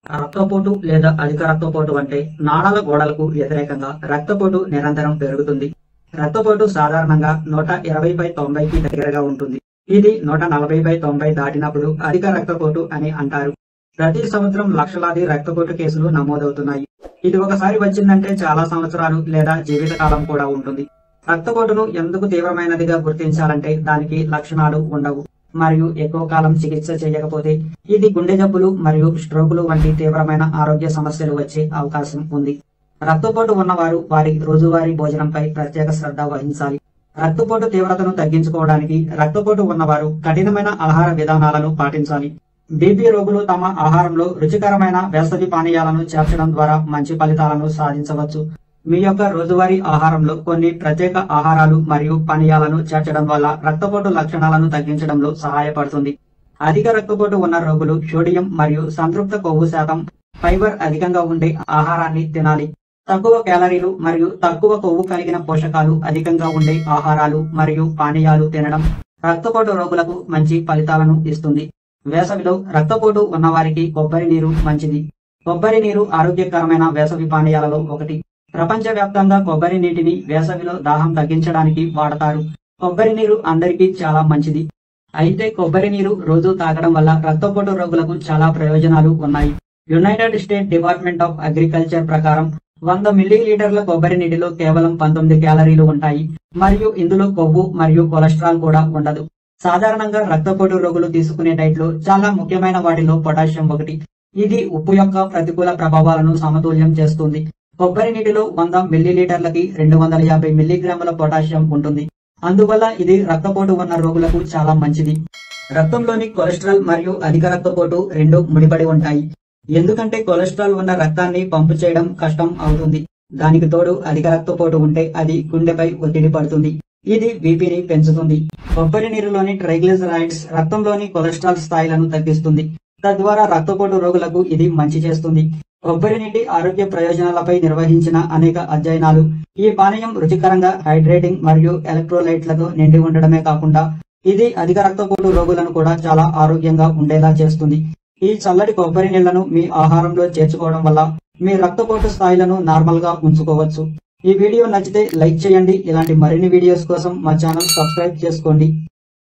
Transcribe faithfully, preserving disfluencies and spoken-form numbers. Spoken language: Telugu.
రక్తపోటు లేదా అధిక రక్తపోటు అంటే నాళాల గోడలకు వ్యతిరేకంగా రక్తపోటు నిరంతరం పెరుగుతుంది. రక్తపోటు సాధారణంగా నూట ఇరవై బై తొంభైకి దగ్గరగా ఉంటుంది. ఇది నూట నలభై బై తొంభై దాటినప్పుడు అధిక రక్తపోటు అని అంటారు. ప్రతి సంవత్సరం లక్షలాది రక్తపోటు కేసులు నమోదవుతున్నాయి. ఇది ఒకసారి వచ్చిందంటే చాలా సంవత్సరాలు లేదా జీవితకాలం కూడా ఉంటుంది. రక్తపోటును ఎందుకు తీవ్రమైనదిగా గుర్తించాలంటే దానికి లక్షణాలు ఉండవు మరియు ఎక్కువ కాలం చికిత్స చేయకపోతే ఇది గుండె జబ్బులు మరియు స్ట్రోకులు వంటి తీవ్రమైన ఆరోగ్య సమస్యలు వచ్చే అవకాశం ఉంది. రక్తపోటు ఉన్నవారు వారి రోజువారీ భోజనంపై ప్రత్యేక శ్రద్ధ వహించాలి. రక్తపోటు తీవ్రతను తగ్గించుకోవడానికి రక్తపోటు ఉన్నవారు కఠినమైన ఆహార విధానాలను పాటించాలి. బీపీ రోగులు తమ ఆహారంలో రుచికరమైన వేసవి పానీయాలను చేర్చడం ద్వారా మంచి ఫలితాలను సాధించవచ్చు. మీ యొక్క రోజువారీ ఆహారంలో కొన్ని ప్రత్యేక ఆహారాలు మరియు పానీయాలను చేర్చడం వల్ల రక్తపోటు లక్షణాలను తగ్గించడంలో సహాయపడుతుంది. అధిక రక్తపోటు ఉన్న రోగులు సోడియం మరియు సంతృప్త కొవ్వు శాతం ఫైబర్ అధికంగా ఉండే ఆహారాన్ని తినాలి. తక్కువ క్యాలరీలు మరియు తక్కువ కొవ్వు కలిగిన పోషకాలు అధికంగా ఉండే ఆహారాలు మరియు పానీయాలు తినడం రక్తపోటు రోగులకు మంచి ఫలితాలను ఇస్తుంది. వేసవిలో రక్తపోటు ఉన్నవారికి కొబ్బరి నీరు మంచిది. కొబ్బరి నీరు ఆరోగ్యకరమైన వేసవి పానీయాలలో ఒకటి. ప్రపంచవ్యాప్తంగా కొబ్బరి నీటిని వేసవిలో దాహం తగ్గించడానికి వాడతారు. కొబ్బరి నీరు అందరికీ చాలా మంచిది. అయితే కొబ్బరి నీరు రోజు తాగడం వల్ల రక్తపోటు రోగులకు చాలా ప్రయోజనాలు ఉన్నాయి. United States Department of Agriculture ప్రకారం వంద మిల్లీలీటర్ల కొబ్బరి నీటిలో కేవలం పంతొమ్మిది క్యాలరీలు ఉంటాయి మరియు ఇందులో కొవ్వు మరియు కొలెస్ట్రాల్ కూడా ఉండదు. సాధారణంగా రక్తపోటు రోగులు తీసుకునే డైట్ లో చాలా ముఖ్యమైన వాటిలో పొటాషియం ఒకటి. ఇది ఉప్పు యొక్క ప్రతికూల ప్రభావాలను సమతుల్యం చేస్తుంది. కొబ్బరి నీటిలో వంద మిల్లీలీటర్లకి రెండు వందల యాభై మిల్లీగ్రాముల పొటాషియం ఉంటుంది. అందువల్ల ఇది రక్తపోటు ఉన్న రోగులకు చాలా మంచిది. రక్తంలోని కొలెస్ట్రాల్ మరియు అధిక రక్తపోటు రెండు ముడిపడి ఉంటాయి. ఎందుకంటే కొలెస్ట్రాల్ ఉన్న రక్తాన్ని పంపు చేయడం కష్టం అవుతుంది. దానికి తోడు అధిక రక్తపోటు ఉంటే అది గుండెపై ఒత్తిడి పడుతుంది. ఇది బీపీని పెంచుతుంది. కొబ్బరి నీరులోని ట్రైగ్లిసరైడ్స్ రక్తంలోని కొలెస్ట్రాల్ స్థాయిలను తగ్గిస్తుంది. తద్వారా రక్తపోటు రోగులకు ఇది మంచి చేస్తుంది. కొబ్బరి నీటి ఆరోగ్య ప్రయోజనాలపై నిర్వహించిన అనేక అధ్యయనాలు ఈ పానీయం రుచికరంగా, హైడ్రేటింగ్ మరియు ఎలక్ట్రోలైట్లతో నిండి ఉండడమే కాకుండా ఇది అధిక రక్తపోటు రోగులను కూడా చాలా ఆరోగ్యంగా ఉండేలా చేస్తుంది. ఈ చల్లటి కొబ్బరి నీళ్లను మీ ఆహారంలో చేర్చుకోవడం వల్ల మీ రక్తపోటు స్థాయిలను నార్మల్ గా ఉంచుకోవచ్చు. ఈ వీడియో నచ్చితే లైక్ చేయండి. ఇలాంటి మరిన్ని వీడియోస్ కోసం మా ఛానల్ సబ్స్క్రైబ్ చేసుకోండి.